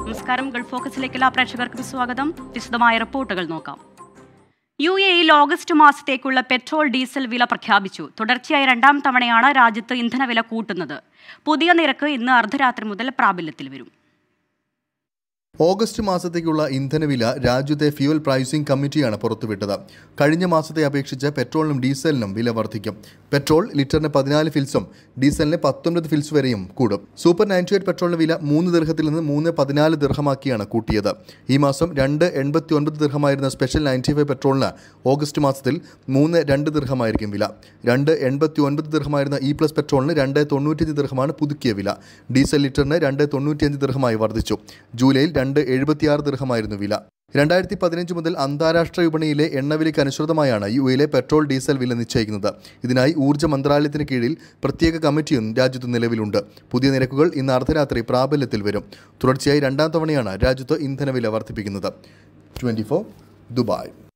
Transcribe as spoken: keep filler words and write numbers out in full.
നമസ്കാരം. ഗൾഫ് ഫോക്കസിലേക്ക് എല്ലാ പ്രേക്ഷകർക്കും സ്വാഗതം. വിശദമായ റിപ്പോർട്ടുകൾ നോക്കാം. യു എയിൽ ഓഗസ്റ്റ് മാസത്തേക്കുള്ള പെട്രോൾ ഡീസൽ വില പ്രഖ്യാപിച്ചു. തുടർച്ചയായ രണ്ടാം തവണയാണ് രാജ്യത്ത് ഇന്ധനവില കൂട്ടുന്നത്. പുതിയ നിരക്ക് ഇന്ന് അർദ്ധരാത്രി മുതൽ പ്രാബല്യത്തിൽ വരും. ഓഗസ്റ്റ് മാസത്തേക്കുള്ള ഇന്ധനവില രാജ്യത്തെ ഫ്യൂവൽ പ്രൈസിംഗ് കമ്മിറ്റിയാണ് പുറത്തുവിട്ടത്. കഴിഞ്ഞ മാസത്തെ അപേക്ഷിച്ച് പെട്രോളിനും ഡീസലിനും വില വർദ്ധിക്കും. പെട്രോൾ ലിറ്ററിന് പതിനാല് ഫിൽസും ഡീസലിന് പത്തൊൻപത് ഫിൽസ് വരെയും കൂടും. സൂപ്പർ നയൻറ്റി എയ്റ്റ് പെട്രോളിന് വില മൂന്ന് ദിർഹത്തിൽ നിന്ന് മൂന്ന് പതിനാല് ദിർഹമാക്കിയാണ് കൂട്ടിയത്. ഈ മാസം രണ്ട് എൺപത്തി ഒൻപത് ദിർഹമായിരുന്ന സ്പെഷ്യൽ നയൻറ്റി ഫൈവ് പെട്രോളിന് ഓഗസ്റ്റ് മാസത്തിൽ മൂന്ന് രണ്ട് ദിർഹമായിരിക്കും വില. രണ്ട് എൺപത്തി ഒൻപത് ദിർഹമായിരുന്ന ഇ പ്ലസ് പെട്രോളിന് രണ്ട് തൊണ്ണൂറ്റിയഞ്ച് ദിർഹമാണ് പുതുക്കിയ വില. ഡീസൽ ലിറ്ററിന് രണ്ട് തൊണ്ണൂറ്റിയഞ്ച് ദിർഹമായി വർദ്ധിച്ചു. ജൂലൈയിൽ രണ്ട് എഴുപത്തിയാറ് ദിർഹമായിരുന്നു വില. രണ്ടായിരത്തി പതിനഞ്ച് മുതൽ അന്താരാഷ്ട്ര വിപണിയിലെ എണ്ണവിലയ്ക്ക് അനുസൃതമായാണ് യു എയിലെ പെട്രോൾ ഡീസൽ വില നിശ്ചയിക്കുന്നത്. ഇതിനായി ഊർജ്ജ മന്ത്രാലയത്തിന് കീഴിൽ പ്രത്യേക കമ്മിറ്റിയും രാജ്യത്ത് നിലവിലുണ്ട്. പുതിയ നിരക്കുകൾ ഇന്ന് അർദ്ധരാത്രി പ്രാബല്യത്തിൽ വരും. തുടർച്ചയായി രണ്ടാം തവണയാണ് രാജ്യത്ത് ഇന്ധനവില വർദ്ധിപ്പിക്കുന്നത്. Twenty four Dubai.